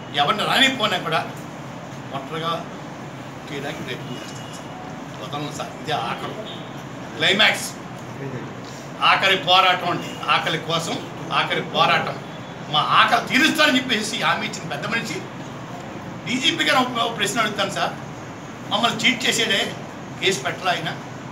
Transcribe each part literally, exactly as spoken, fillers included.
ఎవరిని రానిపోయినా కూడా ఒంటరిగా చేయడానికి ప్రయత్నం చేస్తాను సార్. వదలను సార్. ఇదే ఆకలి క్లైమాక్స్, ఆఖరి పోరాటం అండి. ఆకలి కోసం ఆఖరి పోరాటం. మా ఆకలి తీరుస్తానని చెప్పేసి హామీ ఇచ్చిన పెద్ద మనిషి డీజీపీ గారు ఒక ప్రశ్న అడుగుతాను సార్. మమ్మల్ని చీట్ చేసేదే కేసు పెట్టలా ఆయన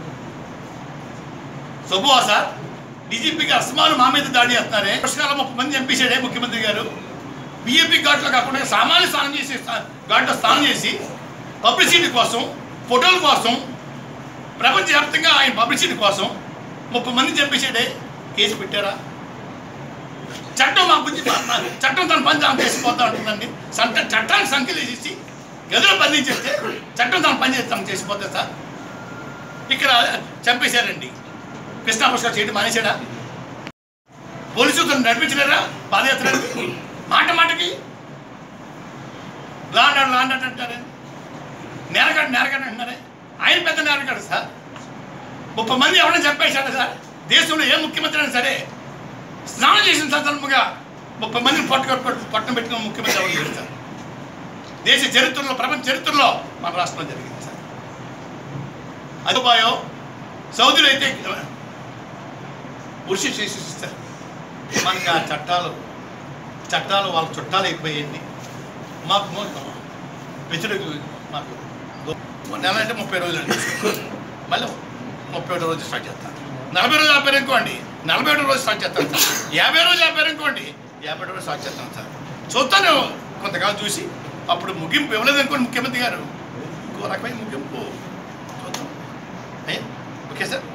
శుభవా సార్? డీజీపీకి అసమానం మా మీద దాడి చేస్తున్నారే. పుష్కరాల ముప్పై మంది చంపేశాడే ముఖ్యమంత్రి గారు. బీఏపీ ఘాట్లో కాకుండా సామాన్య స్నానం చేసి ఘాట్లో స్నానం చేసి పబ్లిసిటీ కోసం, ఫోటోల కోసం, ప్రపంచవ్యాప్తంగా ఆయన పబ్లిసిటీ కోసం ముప్పై మంది చంపేశాడే. కేసు పెట్టారా? చట్టం మా గురించి చట్టం తన పని తాను చేసిపోతా ఉంటుందండి. సంట చట్టాన్ని సంఖ్యలు వేసేసి గదిలో బంధించేస్తే చట్టం తన పని చేసి తను చేసిపోతుంది సార్. ఇక్కడ చంపేశారండి. కృష్ణా పుష్కర్ చేయడం మానేశాడా? పోలీసులు నడిపించలేరా పాదయాత్రకి? మాట మాటకి లాండ్ లాండ్ అంటారే, నేరగాడు నేరగాడు అంటున్నారే. ఆయన పెద్ద నేరగాడు సార్. ముప్పై మంది ఎవరైనా చంపేశాడు సార్. దేశంలో ఏ ముఖ్యమంత్రి అయినా సరే స్నానం చేసిన సందర్భంగా ముప్పై మందిని పట్టుకొని పట్టణం పెట్టుకున్న ముఖ్యమంత్రి ఎవరు లేరు సార్. దేశ చరిత్రలో, ప్రపంచ చరిత్రలో మన రాష్ట్రంలో జరిగింది సార్. అదుబాయో సౌదీలో అయితే పురుష చేసిస్తారు. మనకి ఆ చట్టాలు చట్టాలు వాళ్ళ చుట్టాలు అయిపోయాయండి. మాకు వ్యతిరేక మాకు నెల అంటే ముప్పై రోజులు అండి. మళ్ళీ ముప్పై ఒకటో రోజు స్టార్ట్ చేస్తాను. నలభై రోజులు ఆపారు అనుకోండి, నలభై ఒకటో రోజు స్టార్ట్ చేస్తాను సార్. యాభై రోజులు ఆపారు అనుకోండి, యాభై ఒకటో రోజు స్టార్ట్ చేస్తాను సార్. చూస్తాను కొంతకాలం చూసి అప్పుడు ముగింపు ఇవ్వలేదు అనుకోండి ముఖ్యమంత్రి గారు, ఇంకో రకమైన ముగింపు చూద్దాం. Okay sir.